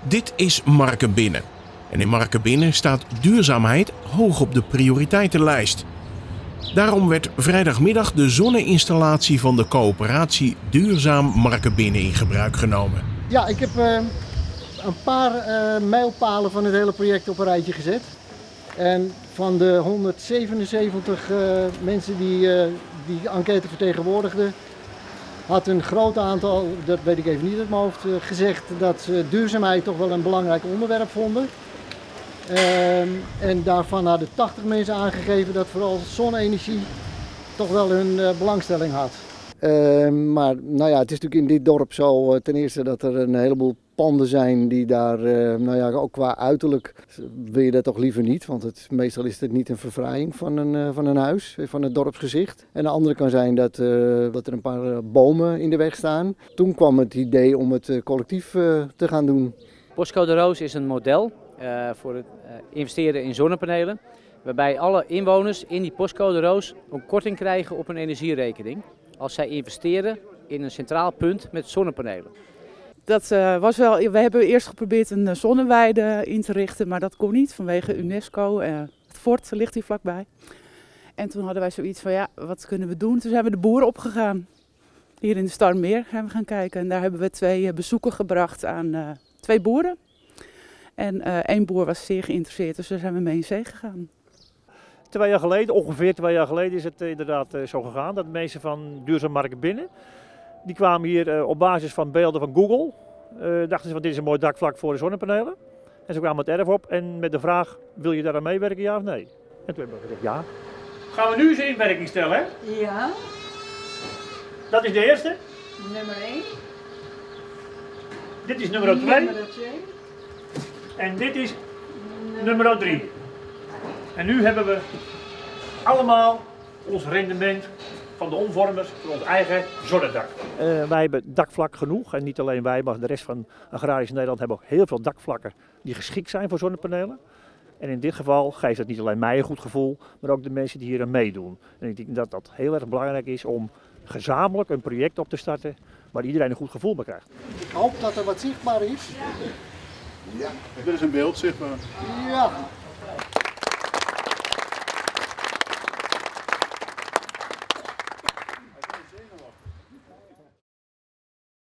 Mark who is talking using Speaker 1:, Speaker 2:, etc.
Speaker 1: Dit is Markenbinnen. En in Markenbinnen staat duurzaamheid hoog op de prioriteitenlijst. Daarom werd vrijdagmiddag de zonne-installatie van de coöperatie Duurzaam Markenbinnen in gebruik genomen.
Speaker 2: Ja, ik heb een paar mijlpalen van het hele project op een rijtje gezet. En van de 177 mensen die enquête vertegenwoordigden, had een groot aantal, dat weet ik even niet uit mijn hoofd, gezegd dat ze duurzaamheid toch wel een belangrijk onderwerp vonden. En daarvan hadden 80 mensen aangegeven dat vooral zonne-energie toch wel hun belangstelling had. Maar nou ja, het is natuurlijk in dit dorp zo ten eerste dat er een heleboel panden zijn die daar, nou ja, ook qua uiterlijk wil je dat toch liever niet. Want meestal is het niet een verfraaiing van een huis, van het dorpsgezicht. En de andere kan zijn dat er een paar bomen in de weg staan. Toen kwam het idee om het collectief te gaan doen.
Speaker 3: Postcode Roos is een model voor het investeren in zonnepanelen. Waarbij alle inwoners in die postcode Roos een korting krijgen op hun energierekening. Als zij investeren in een centraal punt met zonnepanelen.
Speaker 4: Dat was wel, we hebben eerst geprobeerd een zonneweide in te richten, maar dat kon niet vanwege UNESCO. Het fort ligt hier vlakbij. En toen hadden wij zoiets van, ja, wat kunnen we doen? Toen zijn we de boeren opgegaan. Hier in de Starnmeer hebben we gaan kijken. En daar hebben we 2 bezoeken gebracht aan 2 boeren. En 1 boer was zeer geïnteresseerd, dus daar zijn we mee in zee gegaan.
Speaker 5: 2 jaar geleden, ongeveer 2 jaar geleden, is het inderdaad zo gegaan dat mensen van Duurzaam Markenbinnen, die kwamen hier op basis van beelden van Google, dachten ze van dit is een mooi dakvlak voor de zonnepanelen. En ze kwamen het erf op en met de vraag, wil je daar aan meewerken, ja of nee? En toen hebben we gezegd ja. Gaan we nu eens in werking stellen, hè?
Speaker 6: Ja.
Speaker 5: Dat is de eerste.
Speaker 6: Nummer 1.
Speaker 5: Dit is nummer 2.
Speaker 6: Nummer 2.
Speaker 5: En dit is nummer 3. En nu hebben we allemaal ons rendement van de omvormers voor ons eigen zonnedak. Wij hebben dakvlak genoeg en niet alleen wij, maar de rest van agrarisch Nederland hebben ook heel veel dakvlakken die geschikt zijn voor zonnepanelen. En in dit geval geeft het niet alleen mij een goed gevoel, maar ook de mensen die hier aan meedoen. En ik denk dat dat heel erg belangrijk is om gezamenlijk een project op te starten waar iedereen een goed gevoel bij krijgt.
Speaker 2: Ik hoop dat er wat zichtbaar is.
Speaker 7: Ja, dit is een beeld zichtbaar.
Speaker 2: Ja.